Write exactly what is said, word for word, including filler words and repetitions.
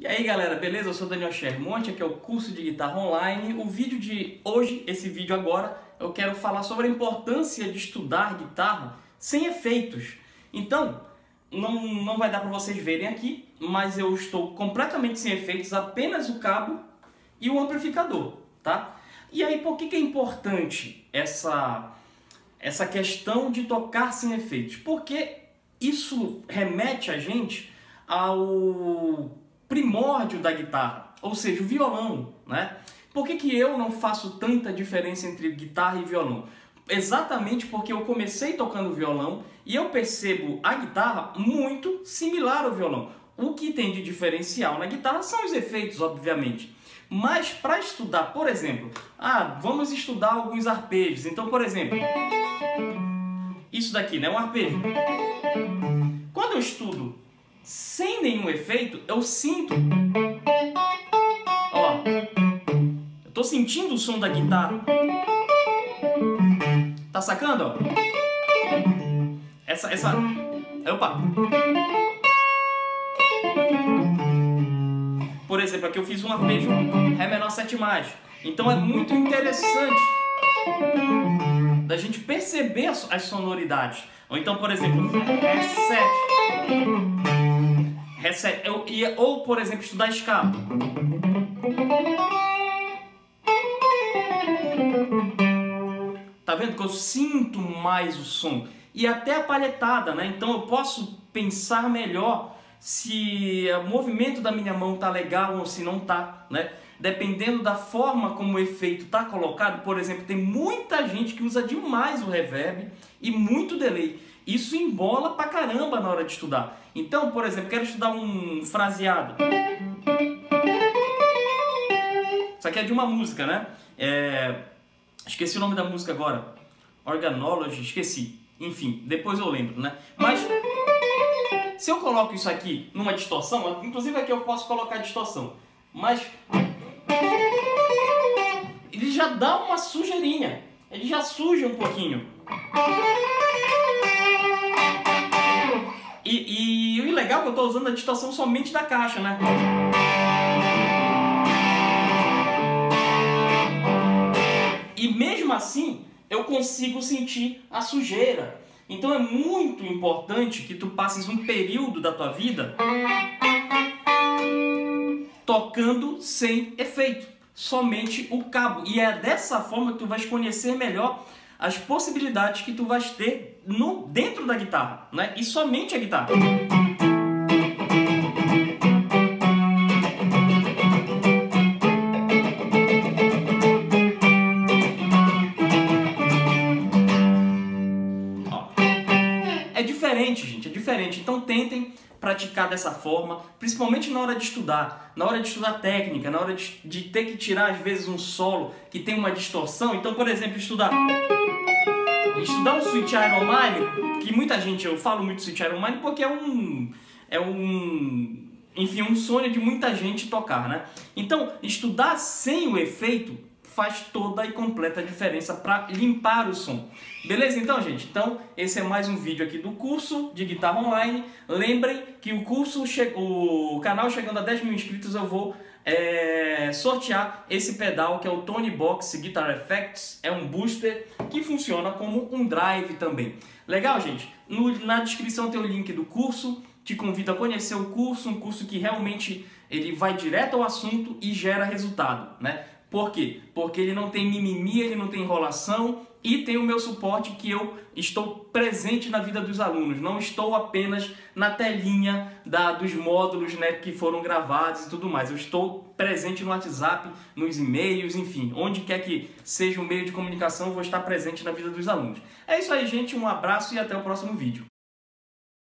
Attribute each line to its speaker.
Speaker 1: E aí galera, beleza? Eu sou Daniel Schermonte, aqui é o curso de guitarra online. O vídeo de hoje, esse vídeo agora, eu quero falar sobre a importância de estudar guitarra sem efeitos. Então, não, não vai dar para vocês verem aqui, mas eu estou completamente sem efeitos, apenas o cabo e o amplificador, tá? E aí, por que que é importante essa, essa questão de tocar sem efeitos? Porque isso remete a gente ao primórdio da guitarra, ou seja, o violão, né? Por que que eu não faço tanta diferença entre guitarra e violão? Exatamente porque eu comecei tocando violão e eu percebo a guitarra muito similar ao violão. O que tem de diferencial na guitarra são os efeitos, obviamente. Mas para estudar, por exemplo, ah, vamos estudar alguns arpejos. Então, por exemplo, isso daqui, né, um arpejo. Quando eu estudo sem nenhum efeito, eu sinto. Ó, eu tô sentindo o som da guitarra. Tá sacando, ó? Essa, essa. Opa! Por exemplo, aqui eu fiz um arpejo Ré menor sete mágico. Então é muito interessante da gente perceber as, as sonoridades. Ou então, por exemplo, Ré sete. Ré sete. Eu ia, ou, por exemplo, estudar escala. Tá vendo que eu sinto mais o som? E até a palhetada, né? Então eu posso pensar melhor se o movimento da minha mão tá legal ou se não tá, né? Dependendo da forma como o efeito tá colocado. Por exemplo, tem muita gente que usa demais o reverb e muito delay. Isso embola pra caramba na hora de estudar. Então, por exemplo, quero estudar um fraseado. Isso aqui é de uma música, né? É... Esqueci o nome da música agora. Organology, esqueci. Enfim, depois eu lembro, né? Mas se eu coloco isso aqui numa distorção, inclusive aqui eu posso colocar distorção, mas ele já dá uma sujeirinha, ele já suja um pouquinho. E, e o legal é que eu estou usando a distorção somente da caixa, né? E mesmo assim, eu consigo sentir a sujeira. Então é muito importante que tu passes um período da tua vida tocando sem efeito, somente o cabo. E é dessa forma que tu vais conhecer melhor as possibilidades que tu vais ter no, dentro da guitarra, né? E somente a guitarra. É diferente, gente, é diferente. Então tentem praticar dessa forma, principalmente na hora de estudar, na hora de estudar técnica, na hora de, de ter que tirar às vezes um solo que tem uma distorção. Então, por exemplo, estudar estudar um Sweet Iron Mine, que muita gente, eu falo muito Sweet Iron Mine porque é um é um enfim, um sonho de muita gente tocar, né? Então, estudar sem o efeito faz toda e completa diferença para limpar o som. Beleza? Então, gente, então esse é mais um vídeo aqui do curso de guitarra online. Lembrem que o curso, o canal chegando a dez mil inscritos, eu vou é, sortear esse pedal que é o Tony Box Guitar Effects. É um booster que funciona como um drive também. Legal, gente? No, na descrição tem o link do curso. Te convido a conhecer o curso, um curso que realmente ele vai direto ao assunto e gera resultado, né? Por quê? Porque ele não tem mimimi, ele não tem enrolação e tem o meu suporte que eu estou presente na vida dos alunos. Não estou apenas na telinha da, dos módulos, né, que foram gravados e tudo mais. Eu estou presente no WhatsApp, nos e-mails, enfim. Onde quer que seja o meio de comunicação, eu vou estar presente na vida dos alunos. É isso aí, gente. Um abraço e até o próximo vídeo.